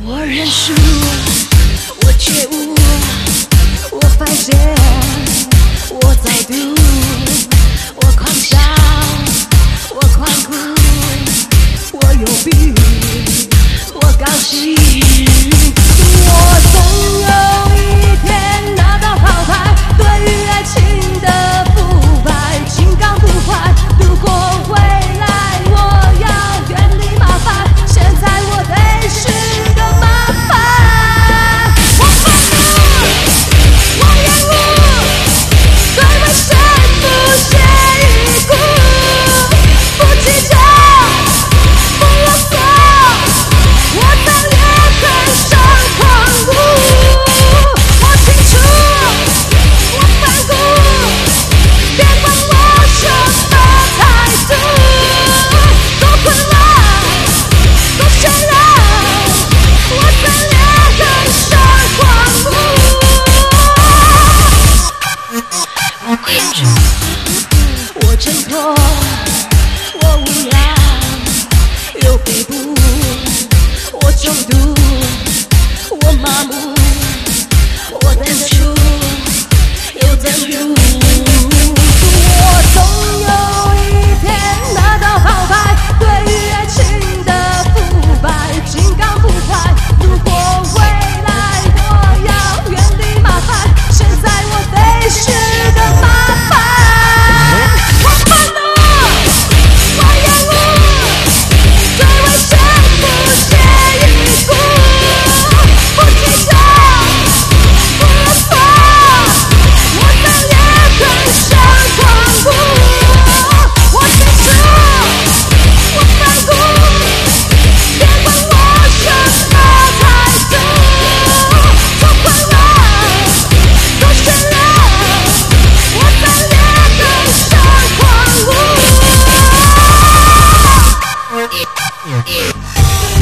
我认输，我觉悟，我发现，我早读，我狂笑，我狂哭，我有病，我高兴。我总有一天拿到号牌，对于爱情的腐败，情感不坏。如果未来我要远离麻烦，现在我得是个麻烦。我愤怒，我厌恶，对危险不屑一顾，不计较，不啰嗦，我在烈焰上狂舞。我清楚，我反骨，别管我什么态度，多混乱，多绚烂，我在烈焰上狂舞。我挣脱，我无聊，又飞步，我中毒，我麻木，我等输，又等入。我总有一天拿到号牌，对于爱情的腐败，情感不坏。如果未来我要远离麻烦，现在我得是个麻烦。我愤怒，我厌恶，对危险不屑一顾，不计较，不啰嗦，我在烈焰上狂舞。我清楚，我反骨，别管我什么态度，多混乱，多绚烂，我在烈焰上狂舞。